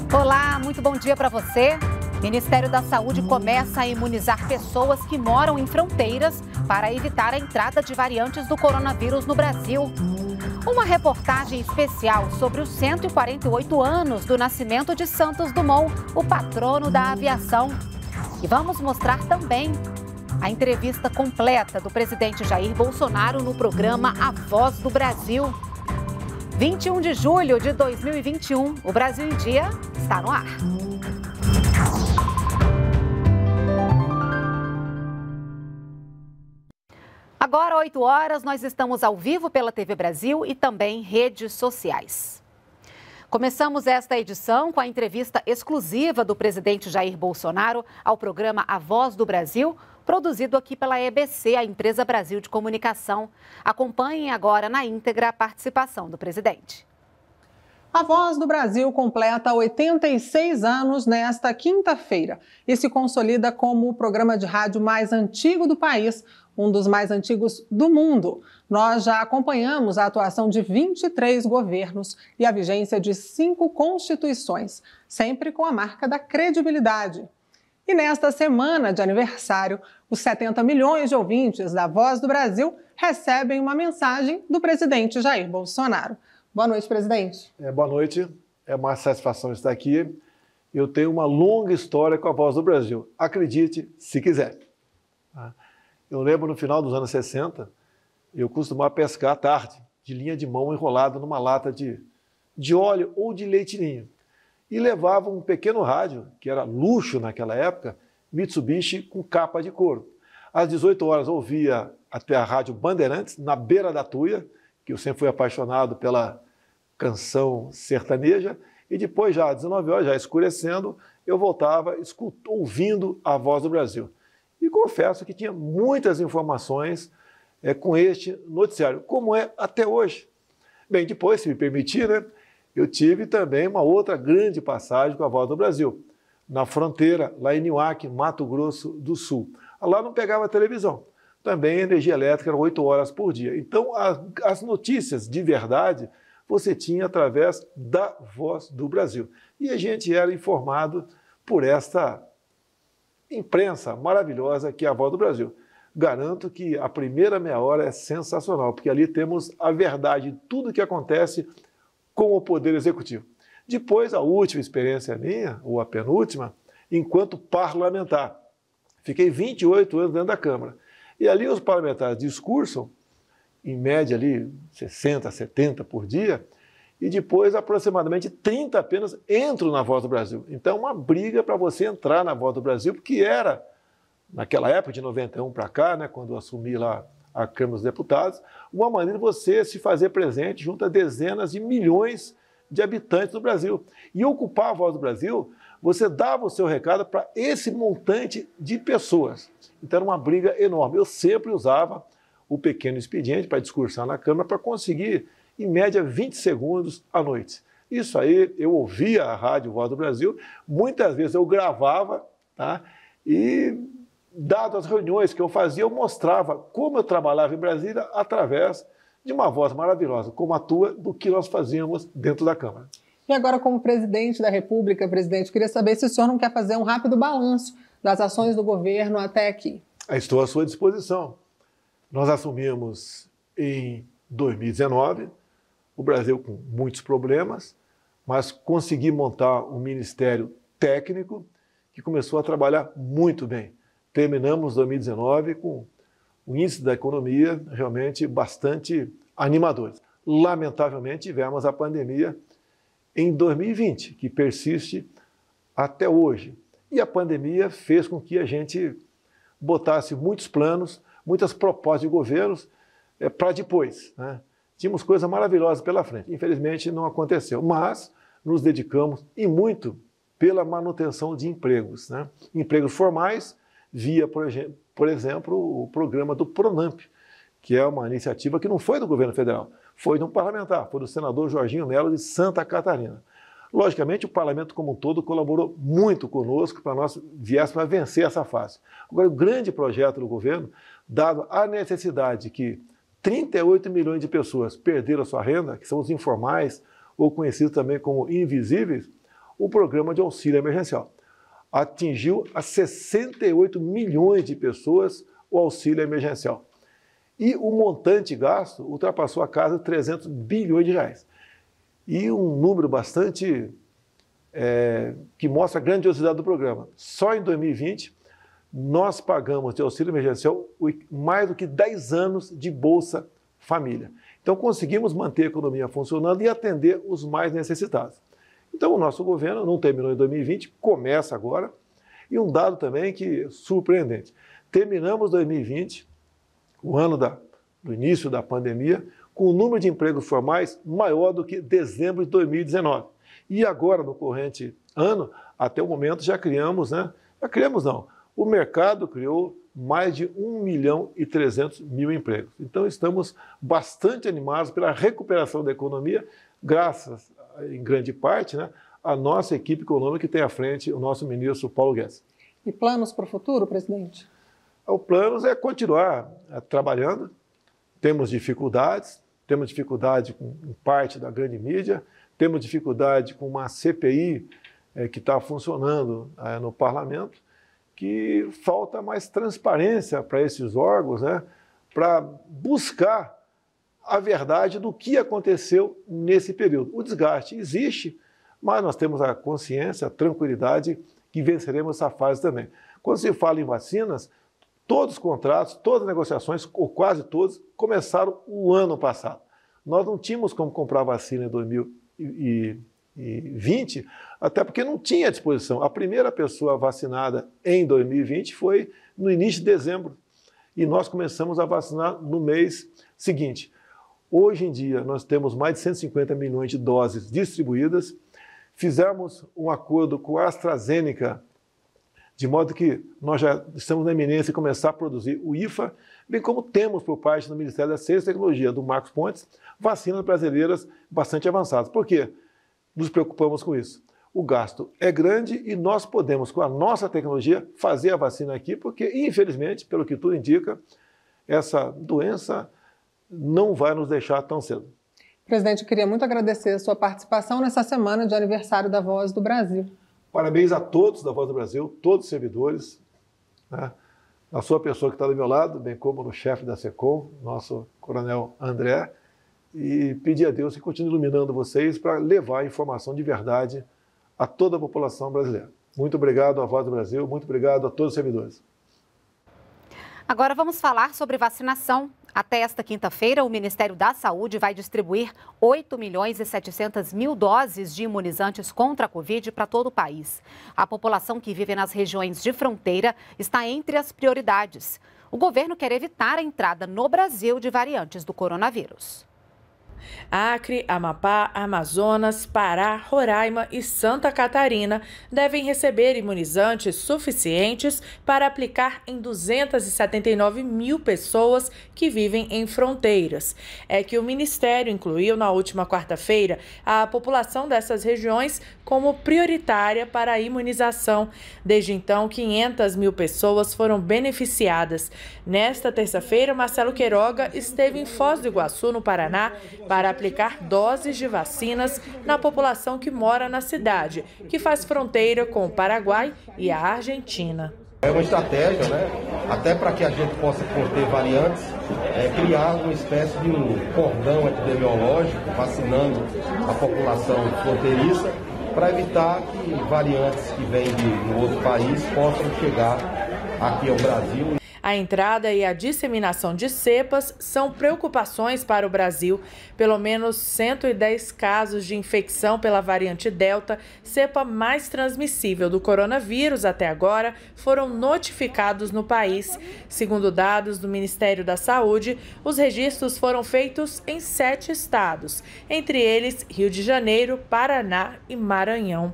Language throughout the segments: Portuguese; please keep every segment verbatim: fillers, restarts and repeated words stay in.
Olá, muito bom dia para você. Ministério da Saúde começa a imunizar pessoas que moram em fronteiras para evitar a entrada de variantes do coronavírus no Brasil. Uma reportagem especial sobre os cento e quarenta e oito anos do nascimento de Santos Dumont, o patrono da aviação. E vamos mostrar também a entrevista completa do presidente Jair Bolsonaro no programa A Voz do Brasil. vinte e um de julho de dois mil e vinte e um, o Brasil em Dia está no ar. Agora, oito horas, nós estamos ao vivo pela T V Brasil e também redes sociais. Começamos esta edição com a entrevista exclusiva do presidente Jair Bolsonaro ao programa A Voz do Brasil, produzido aqui pela E B C, a Empresa Brasil de Comunicação. Acompanhem agora na íntegra a participação do presidente. A Voz do Brasil completa oitenta e seis anos nesta quinta-feira e se consolida como o programa de rádio mais antigo do país, um dos mais antigos do mundo. Nós já acompanhamos a atuação de vinte e três governos e a vigência de cinco constituições, sempre com a marca da credibilidade. E nesta semana de aniversário, os setenta milhões de ouvintes da Voz do Brasil recebem uma mensagem do presidente Jair Bolsonaro. Boa noite, presidente. É, boa noite, é uma satisfação estar aqui. Eu tenho uma longa história com a Voz do Brasil, acredite se quiser. Eu lembro no final dos anos sessenta, eu costumava pescar à tarde, de linha de mão enrolada numa lata de, de óleo ou de leite ninho. E levava um pequeno rádio, que era luxo naquela época, Mitsubishi com capa de couro. Às dezoito horas ouvia até a rádio Bandeirantes, na beira da Tuia, que eu sempre fui apaixonado pela canção sertaneja, e depois já às dezenove horas, já escurecendo, eu voltava ouvindo a Voz do Brasil. E confesso que tinha muitas informações é, com este noticiário, como é até hoje. Bem, depois, se me permitir, né, eu tive também uma outra grande passagem com a Voz do Brasil, na fronteira, lá em Niuaque, Mato Grosso do Sul. Lá não pegava televisão. Também a energia elétrica era oito horas por dia. Então, a, as notícias de verdade você tinha através da Voz do Brasil. E a gente era informado por esta imprensa maravilhosa que é a Voz do Brasil. Garanto que a primeira meia hora é sensacional, porque ali temos a verdade de tudo que acontece com o Poder Executivo. Depois, a última experiência minha, ou a penúltima, enquanto parlamentar. Fiquei vinte e oito anos dentro da Câmara. E ali os parlamentares discursam, em média ali sessenta, setenta por dia, e depois aproximadamente trinta apenas entram na Voz do Brasil. Então, uma briga para você entrar na Voz do Brasil, porque era, naquela época, de noventa e um para cá, né, quando eu assumi lá a Câmara dos Deputados, uma maneira de você se fazer presente junto a dezenas de milhões de habitantes do Brasil. E ocupar a Voz do Brasil, você dava o seu recado para esse montante de pessoas. Então, era uma briga enorme. Eu sempre usava o pequeno expediente para discursar na Câmara para conseguir, em média, vinte segundos à noite. Isso aí, eu ouvia a Rádio Voz do Brasil, muitas vezes eu gravava, tá? E, dadas as reuniões que eu fazia, eu mostrava como eu trabalhava em Brasília através de uma voz maravilhosa, como a tua, do que nós fazíamos dentro da Câmara. E agora, como presidente da República, presidente, queria saber se o senhor não quer fazer um rápido balanço das ações do governo até aqui. Estou à sua disposição. Nós assumimos em dois mil e dezenove, o Brasil com muitos problemas, mas consegui montar um ministério técnico que começou a trabalhar muito bem. Terminamos dois mil e dezenove com um índice da economia realmente bastante animador. Lamentavelmente, tivemos a pandemia em dois mil e vinte, que persiste até hoje. E a pandemia fez com que a gente botasse muitos planos, muitas propostas de governos é, para depois, né? Tínhamos coisas maravilosas pela frente. Infelizmente, não aconteceu, mas nos dedicamos e muito pela manutenção de empregos, né? Empregos formais, via, por, por exemplo, o programa do Pronamp, que é uma iniciativa que não foi do governo federal, foi de um parlamentar, foi do senador Jorginho Melo de Santa Catarina. Logicamente, o parlamento como um todo colaborou muito conosco para nós viéssemos a vencer essa fase. Agora, o grande projeto do governo, dado a necessidade que trinta e oito milhões de pessoas perderam a sua renda, que são os informais, ou conhecidos também como invisíveis, o programa de auxílio emergencial. Atingiu a sessenta e oito milhões de pessoas o auxílio emergencial. E o montante gasto ultrapassou a casa de trezentos bilhões de reais. E um número bastante é, que mostra a grandiosidade do programa. Só em dois mil e vinte, nós pagamos de auxílio emergencial mais do que dez anos de Bolsa Família. Então, conseguimos manter a economia funcionando e atender os mais necessitados. Então, o nosso governo não terminou em dois mil e vinte, começa agora. E um dado também que é surpreendente. Terminamos dois mil e vinte, o ano da, do início da pandemia, com o número de empregos formais maior do que dezembro de dois mil e dezenove. E agora, no corrente ano, até o momento, já criamos, né? Já criamos não. O mercado criou mais de um milhão e trezentos mil empregos. Então, estamos bastante animados pela recuperação da economia, graças, em grande parte, né, à nossa equipe econômica que tem à frente o nosso ministro Paulo Guedes. E planos para o futuro, presidente? O plano é continuar é, trabalhando. Temos dificuldades, temos dificuldade com parte da grande mídia, temos dificuldade com uma C P I é, que está funcionando é, no parlamento, que falta mais transparência para esses órgãos, né, para buscar a verdade do que aconteceu nesse período. O desgaste existe, mas nós temos a consciência, a tranquilidade que venceremos essa fase também. Quando se fala em vacinas, todos os contratos, todas as negociações, ou quase todos, começaram o ano passado. Nós não tínhamos como comprar vacina em dois mil e vinte, até porque não tinha à disposição. A primeira pessoa vacinada em dois mil e vinte foi no início de dezembro. E nós começamos a vacinar no mês seguinte. Hoje em dia, nós temos mais de cento e cinquenta milhões de doses distribuídas. Fizemos um acordo com a AstraZeneca, de modo que nós já estamos na iminência de começar a produzir o I F A, bem como temos por parte do Ministério da Ciência e Tecnologia, do Marcos Pontes, vacinas brasileiras bastante avançadas. Por quê? Nos preocupamos com isso. O gasto é grande e nós podemos, com a nossa tecnologia, fazer a vacina aqui, porque, infelizmente, pelo que tudo indica, essa doença não vai nos deixar tão cedo. Presidente, eu queria muito agradecer a sua participação nessa semana de aniversário da Voz do Brasil. Parabéns a todos da Voz do Brasil, todos os servidores, né? A sua pessoa que está do meu lado, bem como no chefe da SECOM, nosso coronel André, e pedir a Deus que continue iluminando vocês para levar a informação de verdade a toda a população brasileira. Muito obrigado à Voz do Brasil, muito obrigado a todos os servidores. Agora vamos falar sobre vacinação. Até esta quinta-feira, o Ministério da Saúde vai distribuir oito milhões e setecentas mil doses de imunizantes contra a Covid para todo o país. A população que vive nas regiões de fronteira está entre as prioridades. O governo quer evitar a entrada no Brasil de variantes do coronavírus. Acre, Amapá, Amazonas, Pará, Roraima e Santa Catarina devem receber imunizantes suficientes para aplicar em duzentas e setenta e nove mil pessoas que vivem em fronteiras. É que o Ministério incluiu na última quarta-feira a população dessas regiões como prioritária para a imunização. Desde então, quinhentas mil pessoas foram beneficiadas. Nesta terça-feira, Marcelo Queiroga esteve em Foz do Iguaçu, no Paraná, para aplicar doses de vacinas na população que mora na cidade, que faz fronteira com o Paraguai e a Argentina. É uma estratégia, né? Até para que a gente possa conter variantes, é, criar uma espécie de um cordão epidemiológico, vacinando a população fronteiriça, para evitar que variantes que vêm de um outro país possam chegar aqui ao Brasil. A entrada e a disseminação de cepas são preocupações para o Brasil. Pelo menos cento e dez casos de infecção pela variante Delta, cepa mais transmissível do coronavírus até agora, foram notificados no país. Segundo dados do Ministério da Saúde, os registros foram feitos em sete estados, entre eles Rio de Janeiro, Paraná e Maranhão.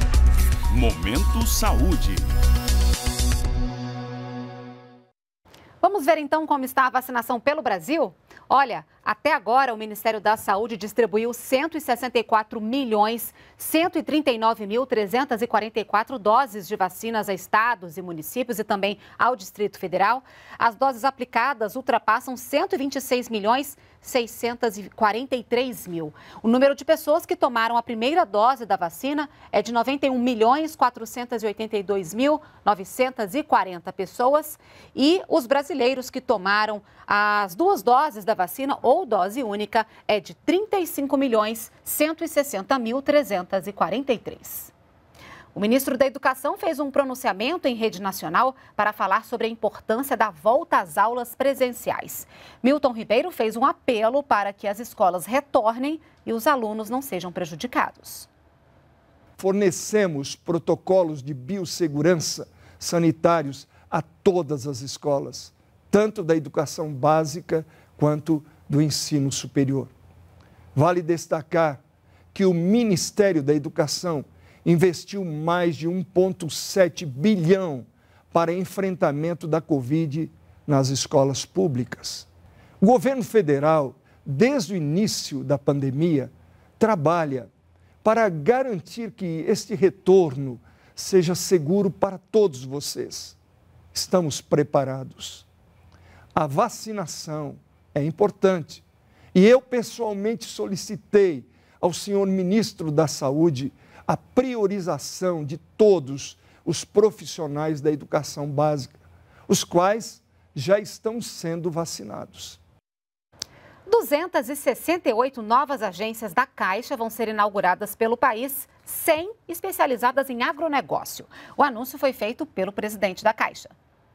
Momento Saúde. Vamos ver então como está a vacinação pelo Brasil? Olha, até agora o Ministério da Saúde distribuiu cento e sessenta e quatro milhões, cento e trinta e nove mil, trezentas e quarenta e quatro doses de vacinas a estados e municípios e também ao Distrito Federal. As doses aplicadas ultrapassam cento e vinte e seis milhões, seiscentos e quarenta e três mil. O número de pessoas que tomaram a primeira dose da vacina é de noventa e um milhões, quatrocentos e oitenta e dois mil, novecentos e quarenta pessoas. E os brasileiros que tomaram as duas doses da vacina ou dose única é de trinta e cinco milhões, cento e sessenta mil, trezentos e quarenta e três. O ministro da Educação fez um pronunciamento em rede nacional para falar sobre a importância da volta às aulas presenciais. Milton Ribeiro fez um apelo para que as escolas retornem e os alunos não sejam prejudicados. Fornecemos protocolos de biossegurança sanitários a todas as escolas, tanto da educação básica quanto do ensino superior. Vale destacar que o Ministério da Educação investiu mais de um vírgula sete bilhão para enfrentamento da Covid nas escolas públicas. O governo federal, desde o início da pandemia, trabalha para garantir que este retorno seja seguro para todos vocês. Estamos preparados. A vacinação é importante e eu pessoalmente solicitei ao senhor ministro da Saúde a priorização de todos os profissionais da educação básica, os quais já estão sendo vacinados. duzentas e sessenta e oito novas agências da Caixa vão ser inauguradas pelo país, cem especializadas em agronegócio. O anúncio foi feito pelo presidente da Caixa.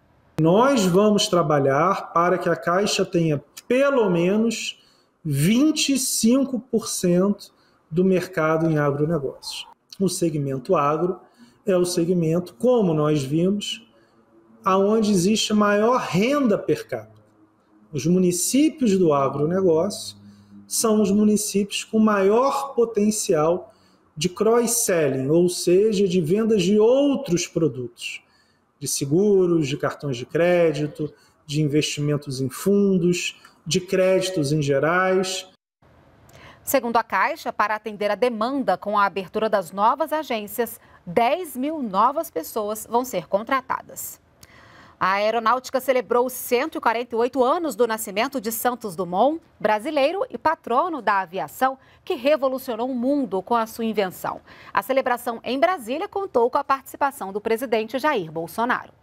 Nós vamos trabalhar para que a Caixa tenha pelo menos vinte e cinco por cento do mercado em agronegócios. O segmento agro é o segmento, como nós vimos, aonde existe maior renda per capita. Os municípios do agronegócio são os municípios com maior potencial de cross-selling, ou seja, de vendas de outros produtos, de seguros, de cartões de crédito, de investimentos em fundos, de créditos em gerais. Segundo a Caixa, para atender a demanda com a abertura das novas agências, dez mil novas pessoas vão ser contratadas. A aeronáutica celebrou os cento e quarenta e oito anos do nascimento de Santos Dumont, brasileiro e patrono da aviação, que revolucionou o mundo com a sua invenção. A celebração em Brasília contou com a participação do presidente Jair Bolsonaro.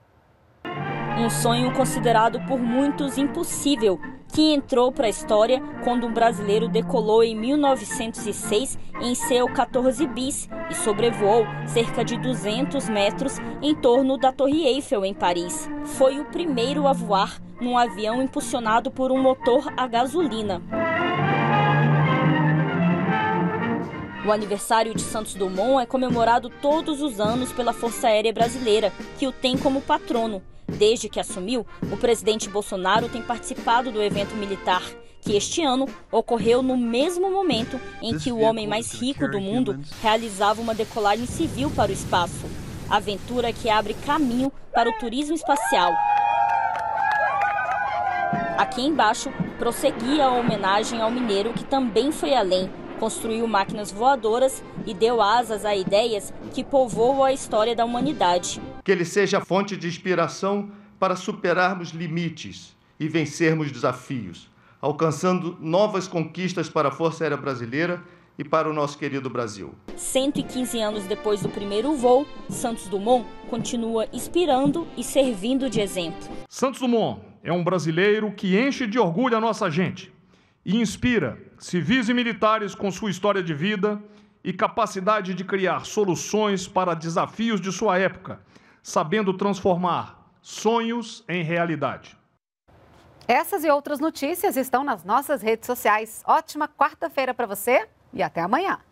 Um sonho considerado por muitos impossível, que entrou para a história quando um brasileiro decolou em mil novecentos e seis em seu quatorze bis e sobrevoou cerca de duzentos metros em torno da Torre Eiffel, em Paris. Foi o primeiro a voar num avião impulsionado por um motor a gasolina. O aniversário de Santos Dumont é comemorado todos os anos pela Força Aérea Brasileira, que o tem como patrono. Desde que assumiu, o presidente Bolsonaro tem participado do evento militar, que este ano ocorreu no mesmo momento em que o homem mais rico do mundo realizava uma decolagem civil para o espaço. Aventura que abre caminho para o turismo espacial. Aqui embaixo, prosseguia a homenagem ao mineiro que também foi além. Construiu máquinas voadoras e deu asas a ideias que povoam a história da humanidade. Que ele seja fonte de inspiração para superarmos limites e vencermos desafios, alcançando novas conquistas para a Força Aérea Brasileira e para o nosso querido Brasil. cento e quinze anos depois do primeiro voo, Santos Dumont continua inspirando e servindo de exemplo. Santos Dumont é um brasileiro que enche de orgulho a nossa gente e inspira civis e militares com sua história de vida e capacidade de criar soluções para desafios de sua época, sabendo transformar sonhos em realidade. Essas e outras notícias estão nas nossas redes sociais. Ótima quarta-feira para você e até amanhã.